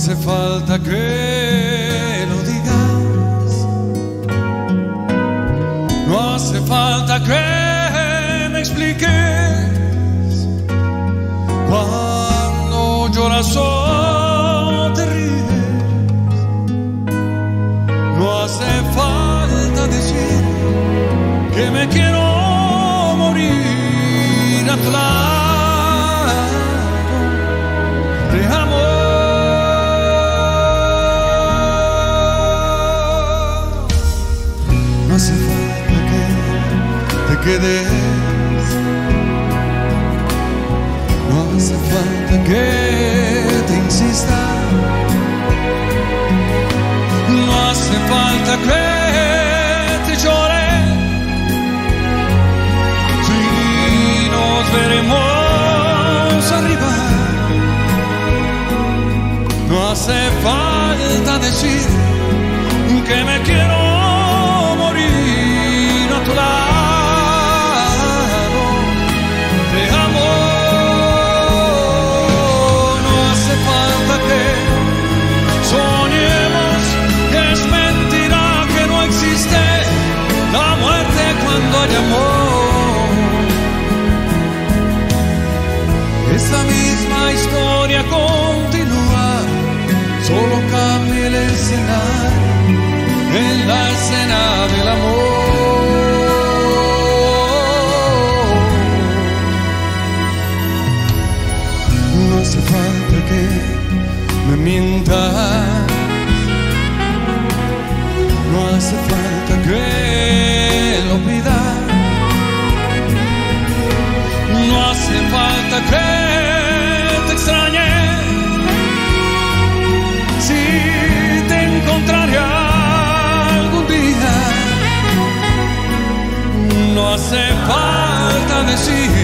hace falta que lo digas, no hace falta que me expliques. Cuando lloras o te ríes, no hace falta decir que me quiero morir a tu lado. Te amo. No hace falta que te quedes, no hace falta que te insista, no hace falta que te llore. Si nos veremos arriba, no hace falta decir que me quiero morir a tu lado. Te amo. No hace falta que soñemos que es mentira, que no existe la muerte cuando hay amor. Esta misma historia continúa, solo cambia el escenario en la escena del amor. No hace falta que me mientas, no hace falta que lo pidas, no hace falta que te extrañe. Si te encontraré algún día, no hace falta decir